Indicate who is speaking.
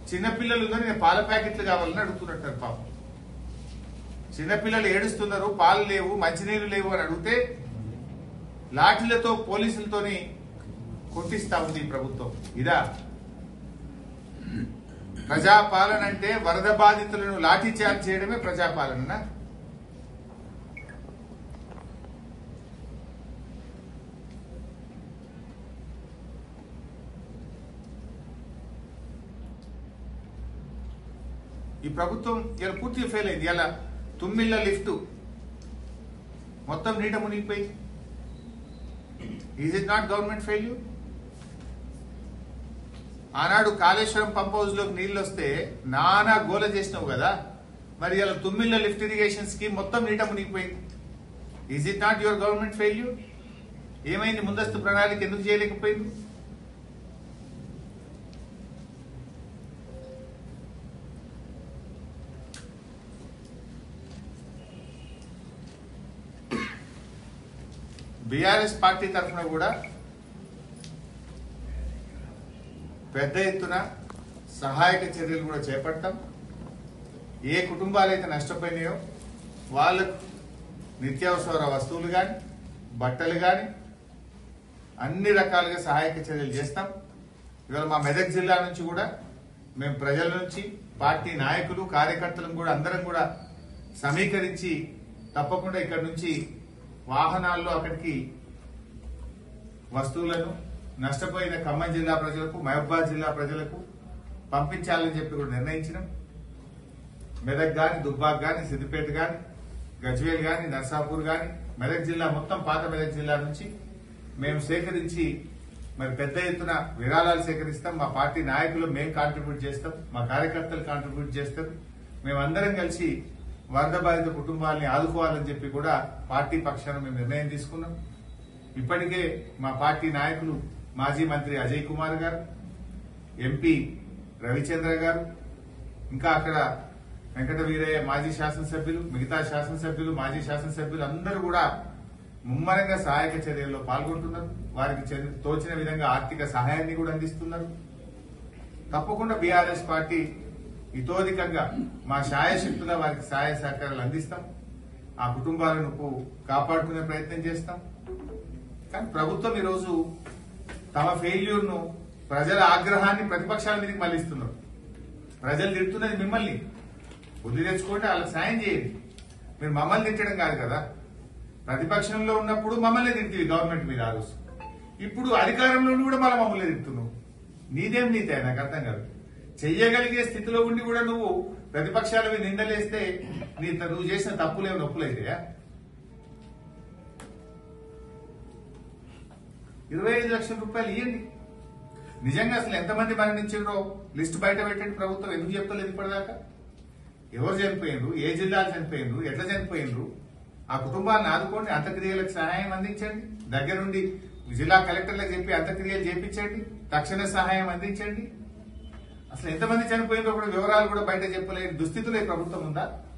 Speaker 1: చిన్నపిల్లలు నేను పాల ప్యాకెట్లు కావాలని అడుగుతున్నట్టు పాపం. చిన్నపిల్లలు ఏడుస్తున్నారు, పాలు లేవు, మంచినీళ్లు లేవు అని అడిగితే లాఠీలతో పోలీసులతోని కొట్టిస్తా ఉంది ఈ ప్రభుత్వం. ఇదా ప్రజాపాలన అంటే? వరద బాధితులను లాఠీ చార్జ్ చేయడమే ప్రజాపాలన? ఈ ప్రభుత్వం ఇలా పూర్తిగా ఫెయిల్ అయింది. ఇలా తుమ్మిళ్ళ లిఫ్ట్ మొత్తం నీట మునిగిపోయింది. Is it not government failure? ఆనాడు కాళేశ్వరం పంప్ హౌస్ లోకి నీళ్లు వస్తే నానా గోల చేసినావు కదా, మరి ఇలా తుమ్మిళ్ళ లిఫ్ట్ ఇరిగేషన్ స్కీమ్ మొత్తం నీట మునిగిపోయింది. Is it not your government failure? ఏమైంది? ముందస్తు ప్రణాళిక ఎందుకు చేయలేకపోయింది? బీఆర్ఎస్ పార్టీ తరఫున కూడా పెద్ద ఎత్తున సహాయక చర్యలు కూడా చేపడతాం. ఏ కుటుంబాలైతే నష్టపోయినాయో వాళ్ళకు నిత్యావసర వస్తువులు కానీ, బట్టలు కానీ అన్ని రకాలుగా సహాయక చర్యలు చేస్తాం. ఇవాళ మా మెదక్ జిల్లా నుంచి కూడా మేము ప్రజల నుంచి, పార్టీ నాయకులు, కార్యకర్తలను కూడా అందరం కూడా సమీకరించి తప్పకుండా ఇక్కడ నుంచి వాహనాల్లో అక్కడికి వస్తువులను నష్టపోయిన ఖమ్మం జిల్లా ప్రజలకు, మహబూబాద్ జిల్లా ప్రజలకు పంపించాలని చెప్పి కూడా నిర్ణయించినాం. మెదక్ గాని, దుబ్బాక్ గాని, సిద్దిపేట గాని, గజ్వేల్ గాని, నర్సాపూర్ గాని, మెదక్ జిల్లా మొత్తం పాత మెదక్ జిల్లా నుంచి మేము సేకరించి మరి పెద్ద ఎత్తున విరాళాలు సేకరిస్తాం. మా పార్టీ నాయకులు మేము కాంట్రిబ్యూట్ చేస్తాం, మా కార్యకర్తలు కాంట్రిబ్యూట్ చేస్తారు. మేమందరం కలిసి వరద బాధిత కుటుంబాలని ఆదుకోవాలని చెప్పి కూడా పార్టీ పక్షాన మేము నిర్ణయం తీసుకున్నాం. ఇప్పటికే మా పార్టీ నాయకులు మాజీ మంత్రి అజయ్ కుమార్ గారు, ఎంపీ రవిచంద్ర గారు, ఇంకా అక్కడ వెంకట వీరయ్య మాజీ శాసనసభ్యులు, మిగతా శాసనసభ్యులు, మాజీ శాసనసభ్యులు అందరూ కూడా ముమ్మరంగా సహాయక చర్యల్లో పాల్గొంటున్నారు. వారికి తోచిన విధంగా ఆర్థిక సహాయాన్ని కూడా అందిస్తున్నారు. తప్పకుండా బీఆర్ఎస్ పార్టీ ఇతోధికంగా మా శాయశక్తుల వారికి సహాయ సహకారాలు అందిస్తాం. ఆ కుటుంబాలను కాపాడుకునే ప్రయత్నం చేస్తాం. కానీ ప్రభుత్వం ఈరోజు తమ ఫెయిల్యూర్ ను, ప్రజల ఆగ్రహాన్ని ప్రతిపక్షాల మీదకి మళ్లిస్తున్నారు. ప్రజలు తిడుతున్నది మిమ్మల్ని, బుద్ధి తెచ్చుకుంటే వాళ్ళకి సాయం చేయండి. మీరు మమ్మల్ని తిట్టడం కాదు కదా. ప్రతిపక్షంలో ఉన్నప్పుడు మమ్మల్ని తింటివి గవర్నమెంట్ మీద ఆ రోజు. ఇప్పుడు అధికారంలో కూడా మమ్మల్ని తిడుతున్నావు. నీదేం నీతే నాకు అర్థం కాదు. చెయ్యగలిగే స్థితిలో ఉండి కూడా నువ్వు ప్రతిపక్షాల మీద నిందలేస్తే నువ్వు చేసిన తప్పులేవు నొప్పులైతే 25 లక్షల రూపాయలు ఇవ్వండి. నిజంగా అసలు ఎంతమంది మరణించారో లిస్టు బయట పెట్టండి. ప్రభుత్వం ఎందుకు చెప్తలేదు ఇప్పటిదాకా? ఎవరు చనిపోయినరు, ఏ జిల్లాలు చనిపోయినరు, ఎట్లా చనిపోయినరు, ఆ కుటుంబాన్ని ఆదుకోండి, అంత్యక్రియలకు సహాయం అందించండి. దగ్గరుండి జిల్లా కలెక్టర్లకు చెప్పి అంత్యక్రియలు చేయించండి, తక్షణ సహాయం అందించండి. అసలు ఎంతమంది చనిపోయిందో కూడా వివరాలు కూడా బయట చెప్పలేని దుస్థితిలో ఈ ప్రభుత్వం ఉందా?